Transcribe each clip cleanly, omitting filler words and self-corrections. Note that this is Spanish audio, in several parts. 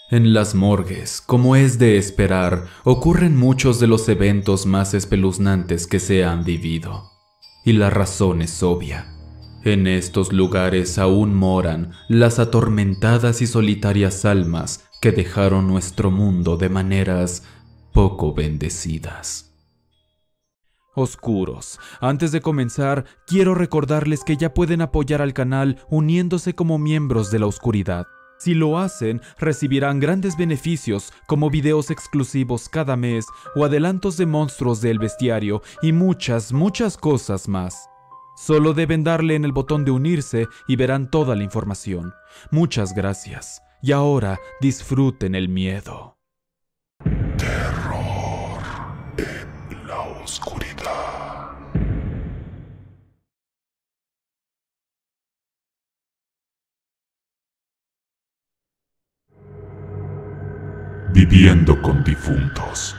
En las morgues, como es de esperar, ocurren muchos de los eventos más espeluznantes que se han vivido. Y la razón es obvia. En estos lugares aún moran las atormentadas y solitarias almas que dejaron nuestro mundo de maneras poco bendecidas. Oscuros, antes de comenzar, quiero recordarles que ya pueden apoyar al canal uniéndose como miembros de la oscuridad. Si lo hacen, recibirán grandes beneficios como videos exclusivos cada mes o adelantos de monstruos del bestiario y muchas cosas más. Solo deben darle en el botón de unirse y verán toda la información. Muchas gracias. Y ahora disfruten el miedo. Terror en la oscuridad. Viviendo con difuntos.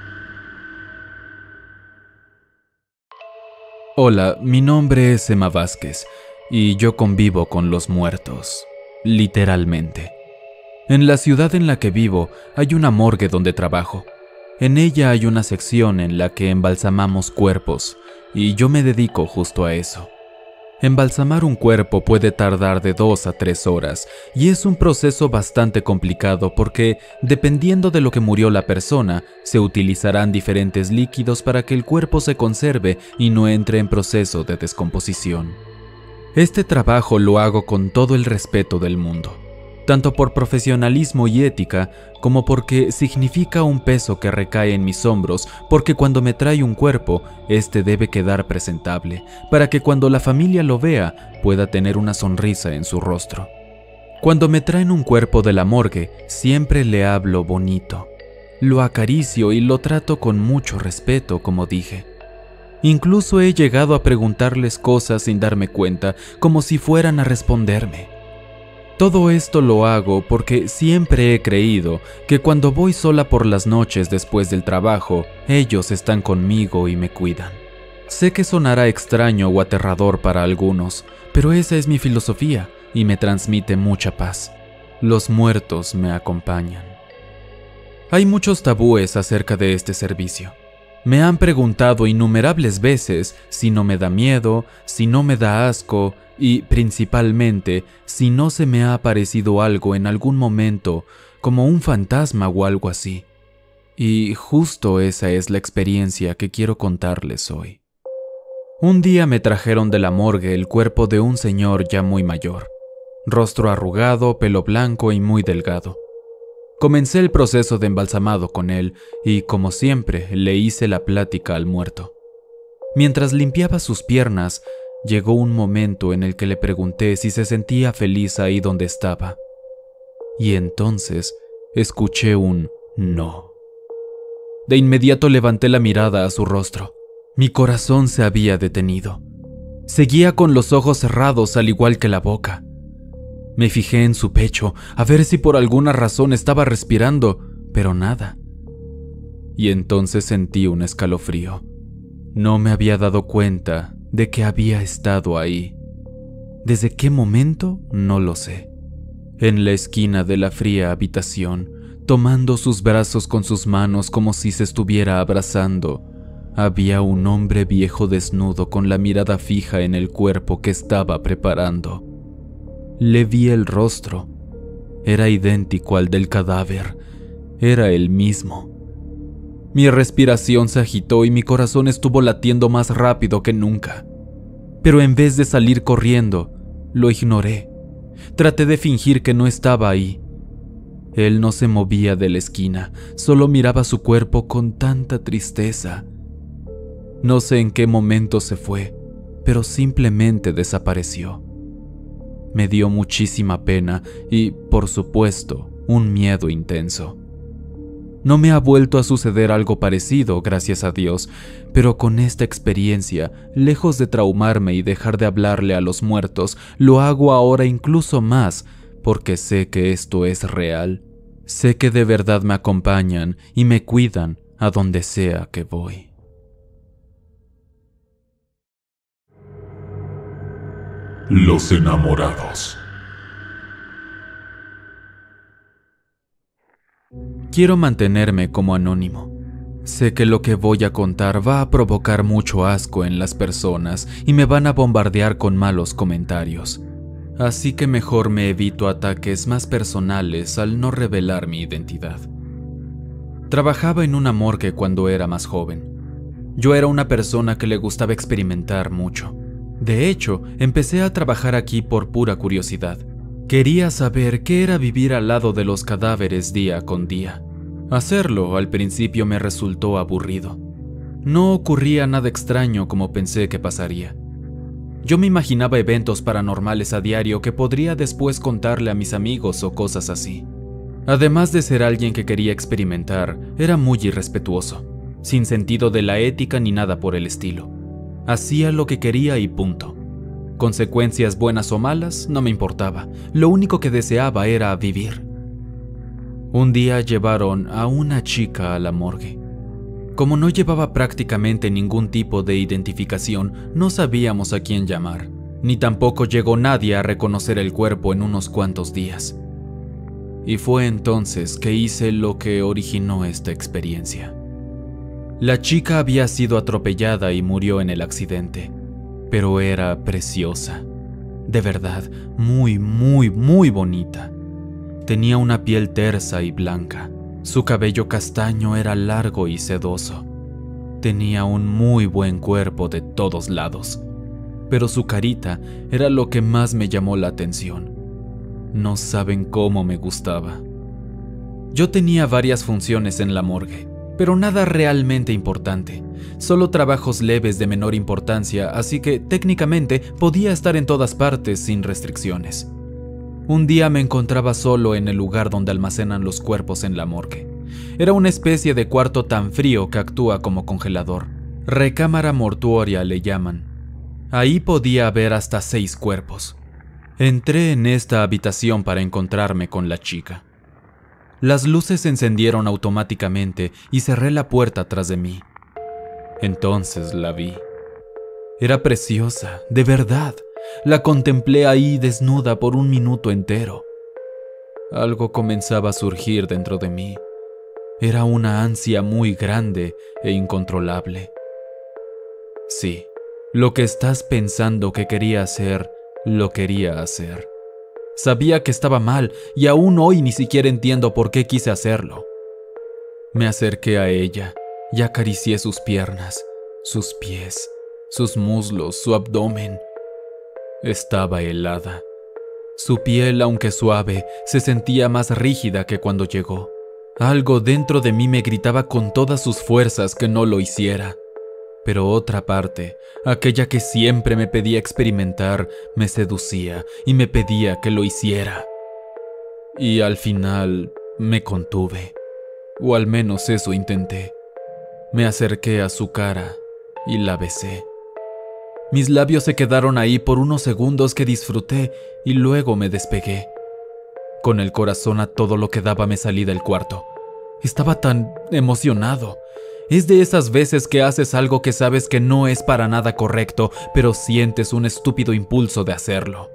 Hola, mi nombre es Emma Vázquez y yo convivo con los muertos, literalmente. En la ciudad en la que vivo hay una morgue donde trabajo. En ella hay una sección en la que embalsamamos cuerpos y yo me dedico justo a eso. Embalsamar un cuerpo puede tardar de 2 a 3 horas y es un proceso bastante complicado porque, dependiendo de lo que murió la persona, se utilizarán diferentes líquidos para que el cuerpo se conserve y no entre en proceso de descomposición. Este trabajo lo hago con todo el respeto del mundo, tanto por profesionalismo y ética, como porque significa un peso que recae en mis hombros, porque cuando me trae un cuerpo, este debe quedar presentable, para que cuando la familia lo vea, pueda tener una sonrisa en su rostro. Cuando me traen un cuerpo de la morgue, siempre le hablo bonito. Lo acaricio y lo trato con mucho respeto, como dije. Incluso he llegado a preguntarles cosas sin darme cuenta, como si fueran a responderme. Todo esto lo hago porque siempre he creído que cuando voy sola por las noches después del trabajo, ellos están conmigo y me cuidan. Sé que sonará extraño o aterrador para algunos, pero esa es mi filosofía y me transmite mucha paz. Los muertos me acompañan. Hay muchos tabúes acerca de este servicio. Me han preguntado innumerables veces si no me da miedo, si no me da asco y, principalmente, si no se me ha aparecido algo en algún momento, como un fantasma o algo así. Y justo esa es la experiencia que quiero contarles hoy. Un día me trajeron de la morgue el cuerpo de un señor ya muy mayor, rostro arrugado, pelo blanco y muy delgado. Comencé el proceso de embalsamado con él y, como siempre, le hice la plática al muerto. Mientras limpiaba sus piernas, llegó un momento en el que le pregunté si se sentía feliz ahí donde estaba. Y entonces escuché un no. De inmediato levanté la mirada a su rostro. Mi corazón se había detenido. Seguía con los ojos cerrados al igual que la boca. Me fijé en su pecho a ver si por alguna razón estaba respirando, pero nada. Y entonces sentí un escalofrío. No me había dado cuenta de que había estado ahí. ¿Desde qué momento? No lo sé. En la esquina de la fría habitación, tomando sus brazos con sus manos como si se estuviera abrazando, había un hombre viejo desnudo con la mirada fija en el cuerpo que estaba preparando. Le vi el rostro. Era idéntico al del cadáver. Era el mismo. Mi respiración se agitó y mi corazón estuvo latiendo más rápido que nunca. Pero en vez de salir corriendo, lo ignoré. Traté de fingir que no estaba ahí. Él no se movía de la esquina, solo miraba su cuerpo con tanta tristeza. No sé en qué momento se fue, pero simplemente desapareció. Me dio muchísima pena y, por supuesto, un miedo intenso. No me ha vuelto a suceder algo parecido, gracias a Dios, pero con esta experiencia, lejos de traumarme y dejar de hablarle a los muertos, lo hago ahora incluso más, porque sé que esto es real. Sé que de verdad me acompañan y me cuidan a donde sea que voy. Los enamorados. Quiero mantenerme como anónimo. Sé que lo que voy a contar va a provocar mucho asco en las personas y me van a bombardear con malos comentarios. Así que mejor me evito ataques más personales al no revelar mi identidad. Trabajaba en una morgue cuando era más joven. Yo era una persona que le gustaba experimentar mucho. De hecho, empecé a trabajar aquí por pura curiosidad. Quería saber qué era vivir al lado de los cadáveres día con día. Hacerlo al principio me resultó aburrido. No ocurría nada extraño como pensé que pasaría. Yo me imaginaba eventos paranormales a diario que podría después contarle a mis amigos o cosas así. Además de ser alguien que quería experimentar, era muy irrespetuoso, sin sentido de la ética ni nada por el estilo. Hacía lo que quería y punto. Consecuencias buenas o malas, no me importaba. Lo único que deseaba era vivir. Un día llevaron a una chica a la morgue. Como no llevaba prácticamente ningún tipo de identificación, no sabíamos a quién llamar, ni tampoco llegó nadie a reconocer el cuerpo en unos cuantos días. Y fue entonces que hice lo que originó esta experiencia. La chica había sido atropellada y murió en el accidente, pero era preciosa. De verdad, muy, muy, muy bonita. Tenía una piel tersa y blanca. Su cabello castaño era largo y sedoso. Tenía un muy buen cuerpo de todos lados, pero su carita era lo que más me llamó la atención. No saben cómo me gustaba. Yo tenía varias funciones en la morgue, pero nada realmente importante. Solo trabajos leves de menor importancia, así que técnicamente podía estar en todas partes sin restricciones. Un día me encontraba solo en el lugar donde almacenan los cuerpos en la morgue. Era una especie de cuarto tan frío que actúa como congelador. Recámara mortuoria le llaman. Ahí podía haber hasta 6 cuerpos. Entré en esta habitación para encontrarme con la chica. Las luces se encendieron automáticamente y cerré la puerta tras de mí. Entonces la vi. Era preciosa, de verdad. La contemplé ahí desnuda por un minuto entero. Algo comenzaba a surgir dentro de mí. Era una ansia muy grande e incontrolable. Sí, lo que estás pensando que quería hacer, lo quería hacer. Sabía que estaba mal y aún hoy ni siquiera entiendo por qué quise hacerlo. Me acerqué a ella y acaricié sus piernas, sus pies, sus muslos, su abdomen. Estaba helada. Su piel, aunque suave, se sentía más rígida que cuando llegó. Algo dentro de mí me gritaba con todas sus fuerzas que no lo hiciera. Pero otra parte, aquella que siempre me pedía experimentar, me seducía y me pedía que lo hiciera. Y al final me contuve, o al menos eso intenté. Me acerqué a su cara y la besé. Mis labios se quedaron ahí por unos segundos que disfruté y luego me despegué. Con el corazón a todo lo que daba me salí del cuarto. Estaba tan emocionado. Es de esas veces que haces algo que sabes que no es para nada correcto, pero sientes un estúpido impulso de hacerlo.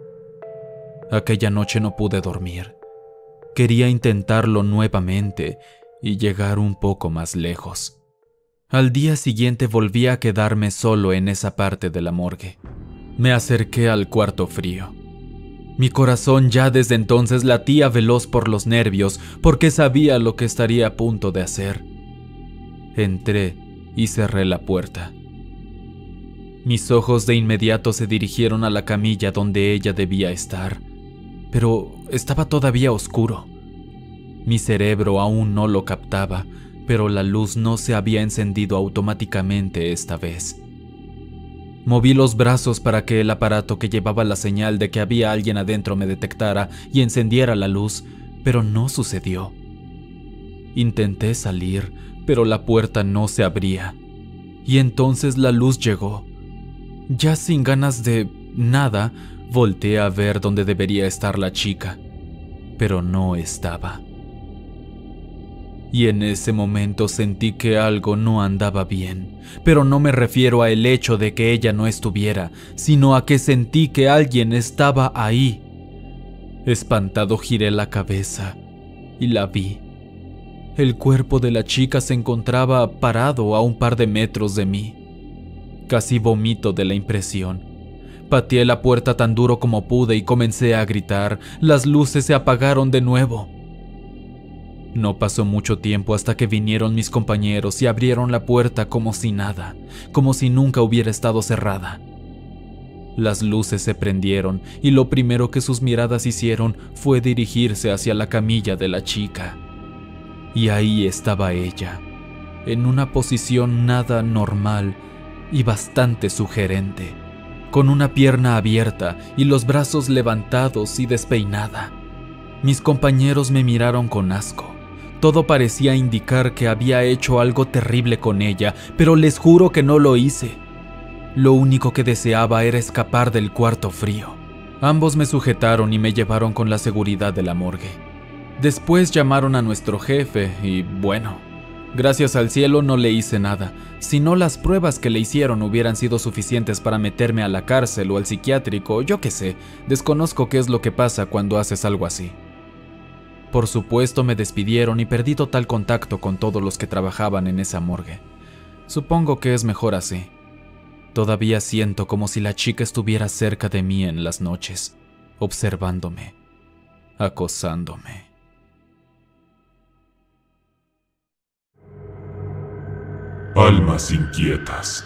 Aquella noche no pude dormir. Quería intentarlo nuevamente y llegar un poco más lejos. Al día siguiente volví a quedarme solo en esa parte de la morgue. Me acerqué al cuarto frío. Mi corazón ya desde entonces latía veloz por los nervios porque sabía lo que estaría a punto de hacer. Entré y cerré la puerta. Mis ojos de inmediato se dirigieron a la camilla donde ella debía estar, pero estaba todavía oscuro. Mi cerebro aún no lo captaba, pero la luz no se había encendido automáticamente esta vez. Moví los brazos para que el aparato que llevaba la señal de que había alguien adentro me detectara y encendiera la luz, pero no sucedió. Intenté salir, pero la puerta no se abría. Y entonces la luz llegó. Ya sin ganas de nada, volteé a ver dónde debería estar la chica, pero no estaba. Y en ese momento sentí que algo no andaba bien, pero no me refiero al hecho de que ella no estuviera, sino a que sentí que alguien estaba ahí. Espantado giré la cabeza y la vi. El cuerpo de la chica se encontraba parado a un par de metros de mí. Casi vomito de la impresión. Pateé la puerta tan duro como pude y comencé a gritar. Las luces se apagaron de nuevo. No pasó mucho tiempo hasta que vinieron mis compañeros y abrieron la puerta como si nada, como si nunca hubiera estado cerrada. Las luces se prendieron y lo primero que sus miradas hicieron fue dirigirse hacia la camilla de la chica. Y ahí estaba ella, en una posición nada normal y bastante sugerente, con una pierna abierta y los brazos levantados y despeinada. Mis compañeros me miraron con asco. Todo parecía indicar que había hecho algo terrible con ella, pero les juro que no lo hice. Lo único que deseaba era escapar del cuarto frío. Ambos me sujetaron y me llevaron con la seguridad de la morgue. Después llamaron a nuestro jefe y, bueno, gracias al cielo no le hice nada. Si no, las pruebas que le hicieron hubieran sido suficientes para meterme a la cárcel o al psiquiátrico, yo qué sé. Desconozco qué es lo que pasa cuando haces algo así. Por supuesto me despidieron y perdí total contacto con todos los que trabajaban en esa morgue. Supongo que es mejor así. Todavía siento como si la chica estuviera cerca de mí en las noches, observándome, acosándome. Almas inquietas.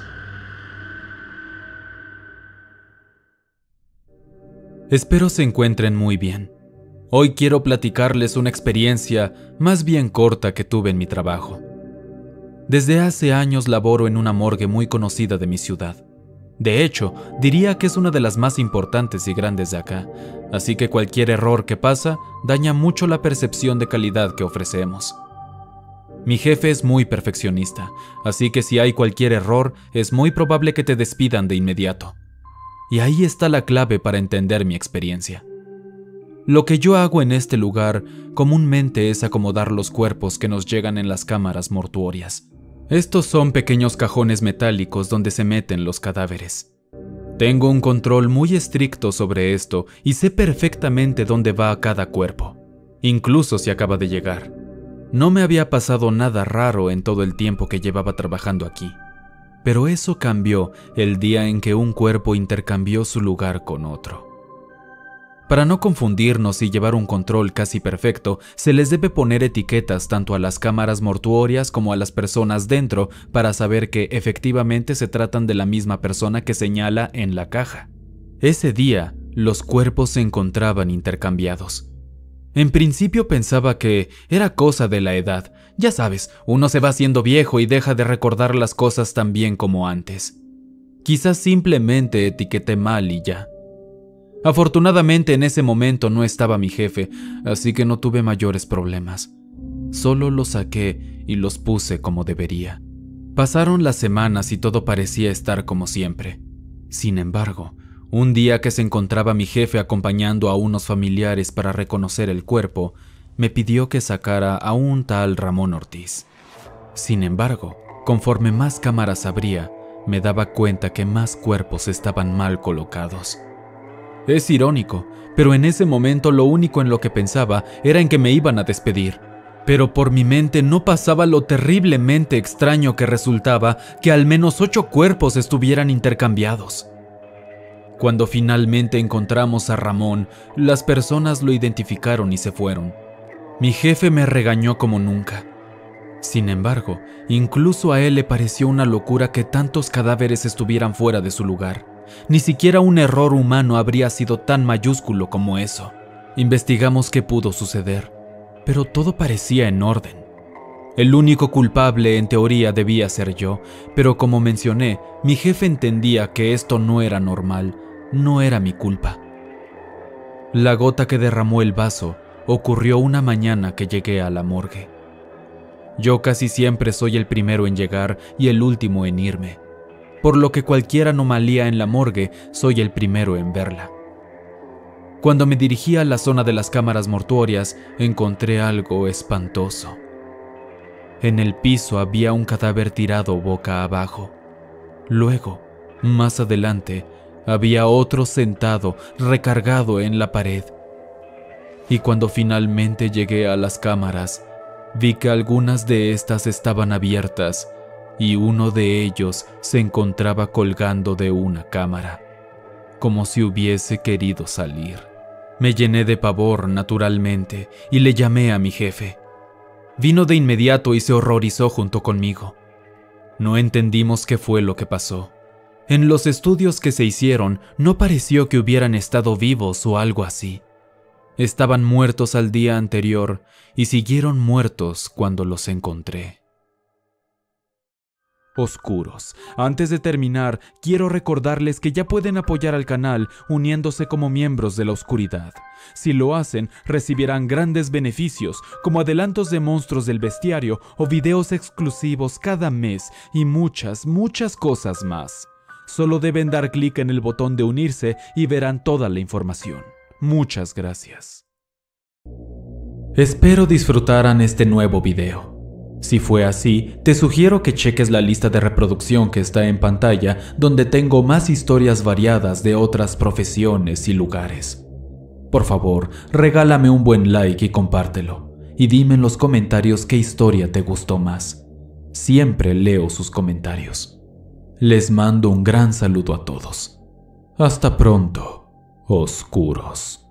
Espero se encuentren muy bien. Hoy quiero platicarles una experiencia más bien corta que tuve en mi trabajo. Desde hace años laboro en una morgue muy conocida de mi ciudad. De hecho, diría que es una de las más importantes y grandes de acá, así que cualquier error que pasa daña mucho la percepción de calidad que ofrecemos. Mi jefe es muy perfeccionista, así que si hay cualquier error, es muy probable que te despidan de inmediato. Y ahí está la clave para entender mi experiencia. Lo que yo hago en este lugar comúnmente es acomodar los cuerpos que nos llegan en las cámaras mortuorias. Estos son pequeños cajones metálicos donde se meten los cadáveres. Tengo un control muy estricto sobre esto y sé perfectamente dónde va cada cuerpo, incluso si acaba de llegar. No me había pasado nada raro en todo el tiempo que llevaba trabajando aquí, pero eso cambió el día en que un cuerpo intercambió su lugar con otro. Para no confundirnos y llevar un control casi perfecto, se les debe poner etiquetas tanto a las cámaras mortuorias como a las personas dentro para saber que efectivamente se tratan de la misma persona que señala en la caja. Ese día, los cuerpos se encontraban intercambiados. En principio pensaba que era cosa de la edad. Ya sabes, uno se va haciendo viejo y deja de recordar las cosas tan bien como antes. Quizás simplemente etiqueté mal y ya. Afortunadamente en ese momento no estaba mi jefe, así que no tuve mayores problemas. Solo los saqué y los puse como debería. Pasaron las semanas y todo parecía estar como siempre. Sin embargo, un día que se encontraba mi jefe acompañando a unos familiares para reconocer el cuerpo, me pidió que sacara a un tal Ramón Ortiz. Sin embargo, conforme más cámaras abría, me daba cuenta que más cuerpos estaban mal colocados. Es irónico, pero en ese momento lo único en lo que pensaba era en que me iban a despedir. Pero por mi mente no pasaba lo terriblemente extraño que resultaba que al menos 8 cuerpos estuvieran intercambiados. Cuando finalmente encontramos a Ramón, las personas lo identificaron y se fueron. Mi jefe me regañó como nunca. Sin embargo, incluso a él le pareció una locura que tantos cadáveres estuvieran fuera de su lugar. Ni siquiera un error humano habría sido tan mayúsculo como eso. Investigamos qué pudo suceder, pero todo parecía en orden. El único culpable en teoría debía ser yo, pero como mencioné, mi jefe entendía que esto no era normal, no era mi culpa. La gota que derramó el vaso ocurrió una mañana que llegué a la morgue. Yo casi siempre soy el primero en llegar y el último en irme, por lo que cualquier anomalía en la morgue soy el primero en verla. Cuando me dirigí a la zona de las cámaras mortuorias, encontré algo espantoso. En el piso había un cadáver tirado boca abajo. Luego, más adelante, había otro sentado, recargado en la pared. Y cuando finalmente llegué a las cámaras, Vi que algunas de estas estaban abiertas y uno de ellos se encontraba colgando de una cámara, como si hubiese querido salir. Me llené de pavor, naturalmente, y le llamé a mi jefe. Vino de inmediato y se horrorizó junto conmigo. No entendimos qué fue lo que pasó. En los estudios que se hicieron, no pareció que hubieran estado vivos o algo así. Estaban muertos al día anterior y siguieron muertos cuando los encontré. Oscuros. Antes de terminar, quiero recordarles que ya pueden apoyar al canal uniéndose como miembros de la oscuridad. Si lo hacen, recibirán grandes beneficios, como adelantos de monstruos del bestiario o videos exclusivos cada mes y muchas cosas más. Solo deben dar clic en el botón de unirse y verán toda la información. Muchas gracias. Espero disfrutaran este nuevo video. Si fue así, te sugiero que cheques la lista de reproducción que está en pantalla, donde tengo más historias variadas de otras profesiones y lugares. Por favor, regálame un buen like y compártelo. Y dime en los comentarios qué historia te gustó más. Siempre leo sus comentarios. Les mando un gran saludo a todos. Hasta pronto, oscuros.